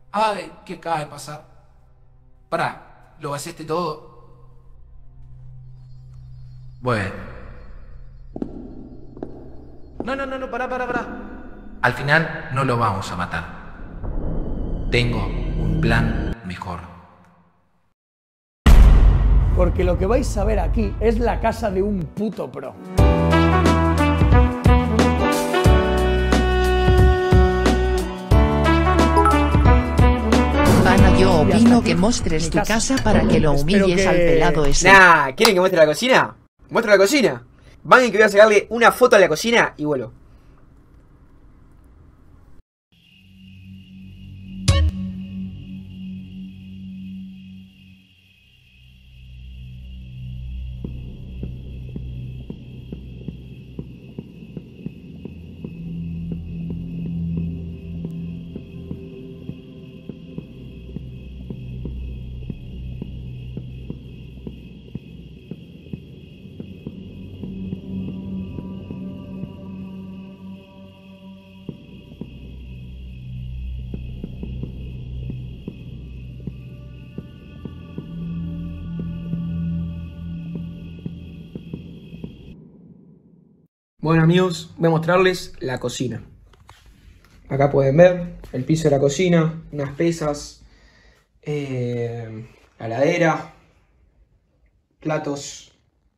Ay, ¿qué acaba de pasar? Pará, ¿lo vaciaste todo? Bueno. No, pará. Al final no lo vamos a matar. Tengo un plan mejor. Porque lo que vais a ver aquí es la casa de un puto pro. Pana, yo opino que mostres tu casa para que lo humilles al pelado ese. Nah, ¿quieren que muestre la cocina? Muestro la cocina. Van y que voy a sacarle una foto a la cocina y vuelo. Bueno amigos, voy a mostrarles la cocina. Acá pueden ver el piso de la cocina, unas pesas, la heladera, platos.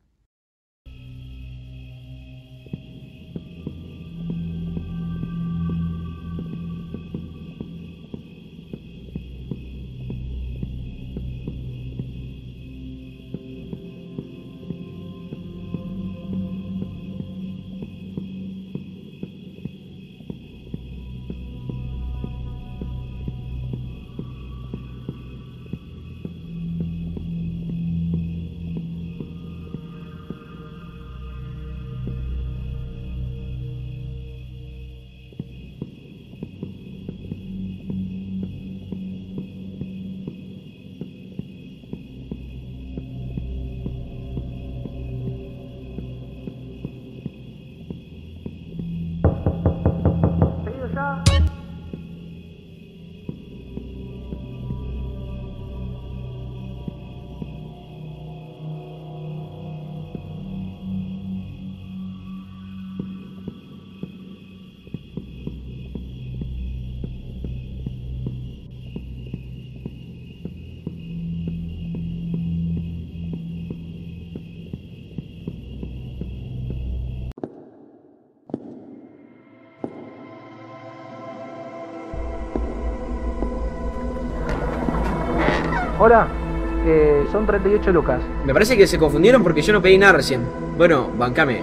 Hola, son 38 lucas. Me parece que se confundieron porque yo no pedí nada recién. Bueno, bancame.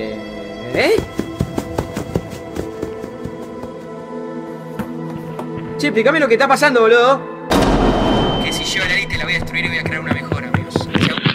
Che, explícame lo que está pasando, boludo. Que si yo la ley te la voy a destruir y voy a crear una mejor, amigos.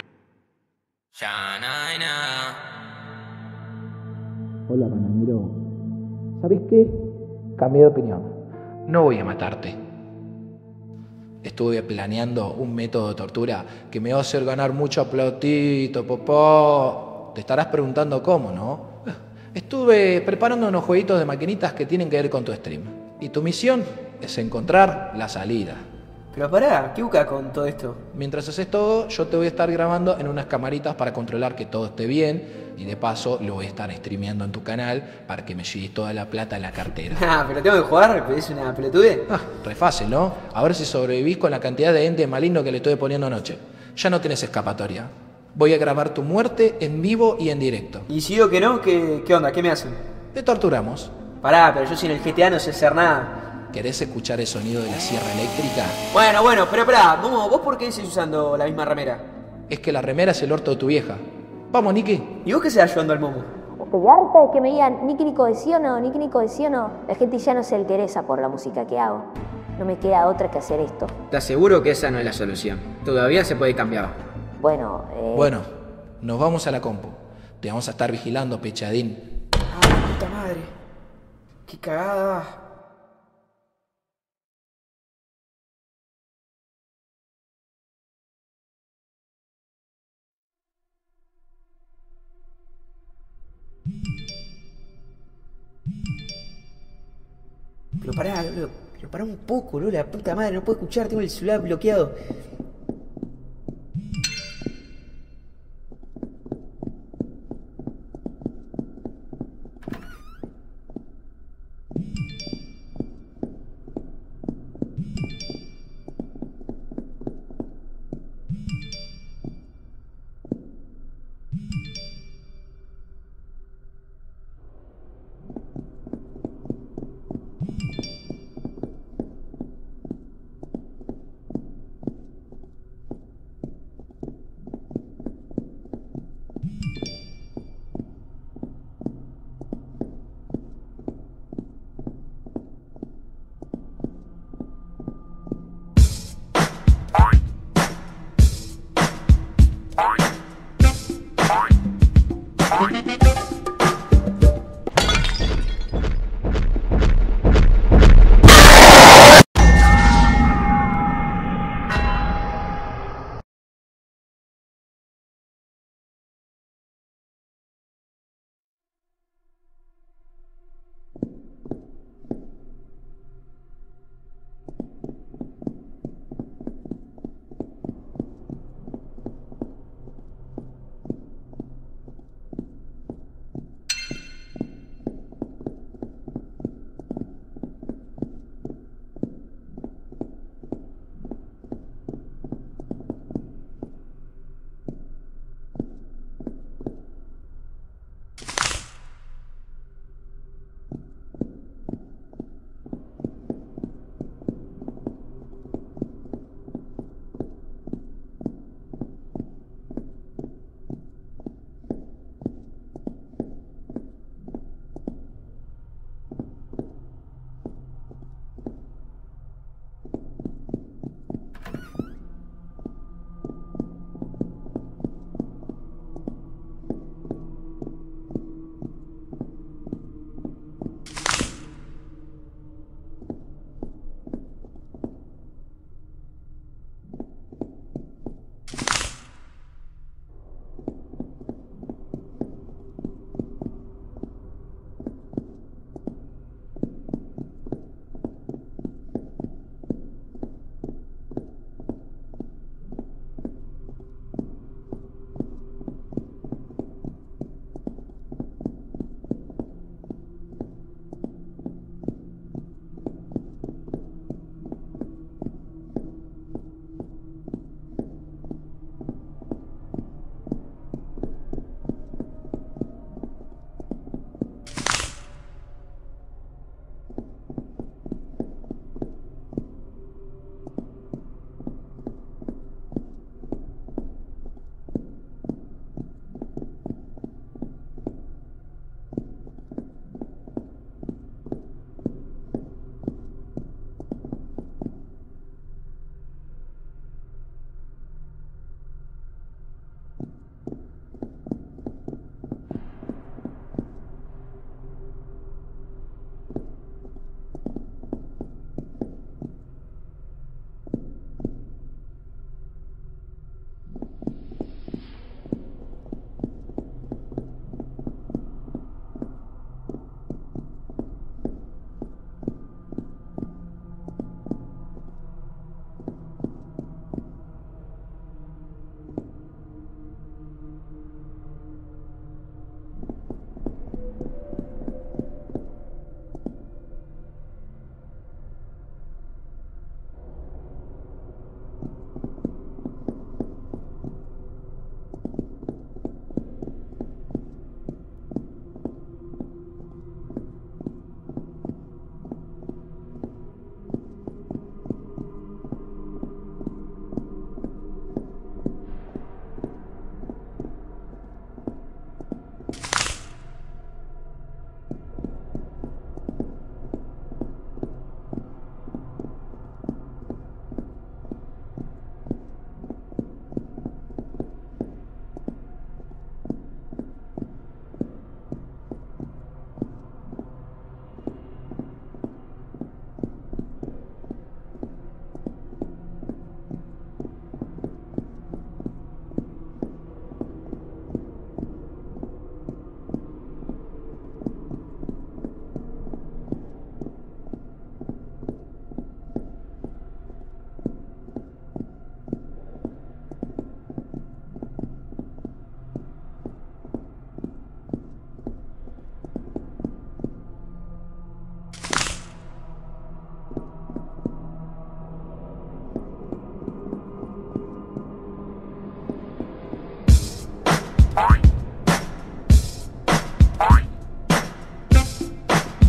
Hola, bananero. ¿Sabes qué? Cambié de opinión. No voy a matarte. Estuve planeando un método de tortura que me va a hacer ganar mucho platito, popó. Te estarás preguntando cómo, ¿no? Estuve preparando unos jueguitos de maquinitas que tienen que ver con tu stream. Y tu misión es encontrar la salida. Pero pará, ¿qué busca con todo esto? Mientras haces todo, yo te voy a estar grabando en unas camaritas para controlar que todo esté bien. Y de paso lo voy a estar streameando en tu canal para que me lleves toda la plata en la cartera. Ah, pero tengo que jugar, pero es una pelotude. Re fácil, ¿no? A ver si sobrevivís con la cantidad de ente maligno que le estoy poniendo anoche. Ya no tenés escapatoria. Voy a grabar tu muerte en vivo y en directo. Y si digo que no, ¿qué onda? ¿Qué me hacen? Te torturamos. Pará, pero yo sin el GTA no sé hacer nada. ¿Querés escuchar el sonido de la sierra eléctrica? Bueno, pero pará, ¿vos por qué seguís usando la misma remera? Es que la remera es el orto de tu vieja. Vamos, Niki. ¿Y vos qué se ayudando al momo? Estoy harta de que me digan Niki Nico de sí o no, Niki Nico de sí o no. La gente ya no se interesa por la música que hago. No me queda otra que hacer esto. Te aseguro que esa no es la solución. Todavía se puede cambiar. Bueno, Bueno, nos vamos a la compu. Te vamos a estar vigilando, pechadín. Ah, puta madre. Qué cagada. Pero pará, boludo. Pero pará un poco, boludo, la puta madre, no puedo escuchar, tengo el celular bloqueado.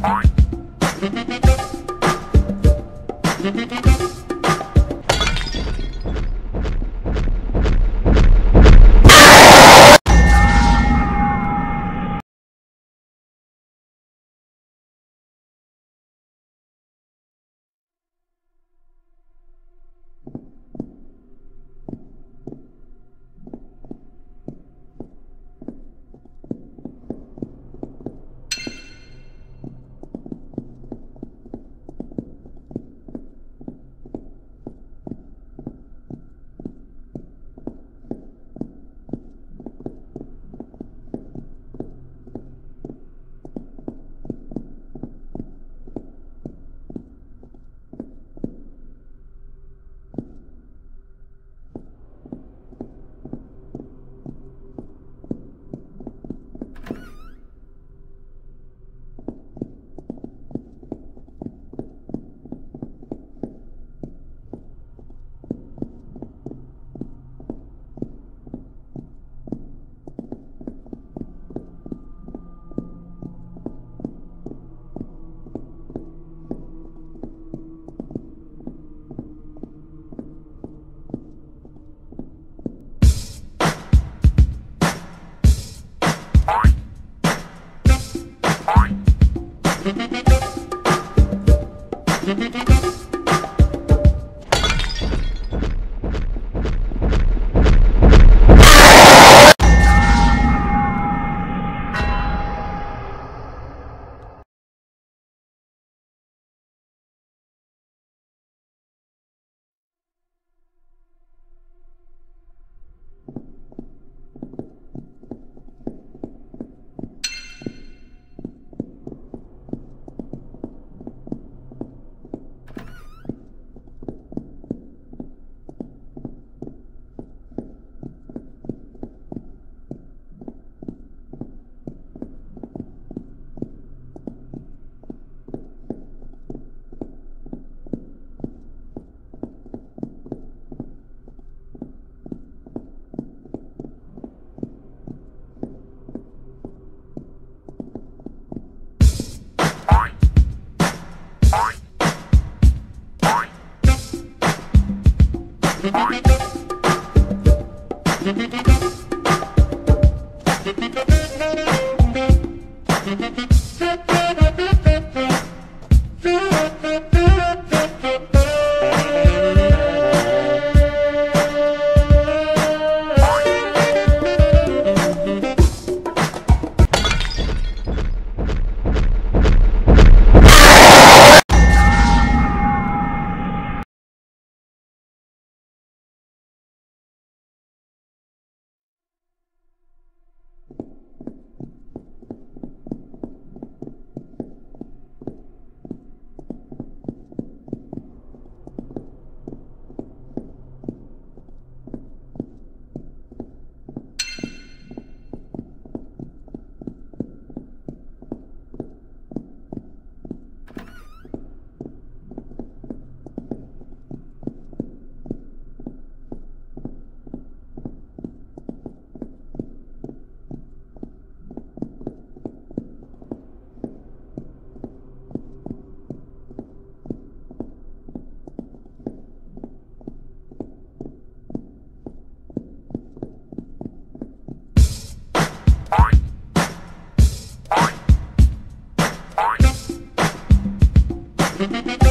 Thank you.